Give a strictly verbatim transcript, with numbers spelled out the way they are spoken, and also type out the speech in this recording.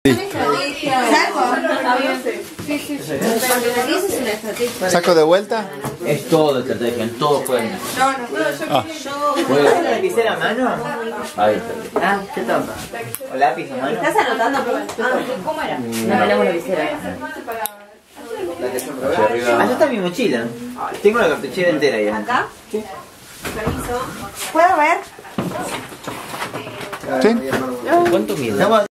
¿Saco de vuelta? Es todo estrategia, en todo juegan. No, no, Ah. ¿Puedes la lapicera a mano? Ahí está. Ah, ¿qué tapa? ¿O lápiz a mano? ¿estás anotando? ¿Cómo era? No tenemos lapicera. Hacia arriba. Allá está mi mochila. Tengo la cartuchera entera ahí. ¿Acá? Sí. ¿Puedo ver? ¿Sí? ¿Cuánto mide?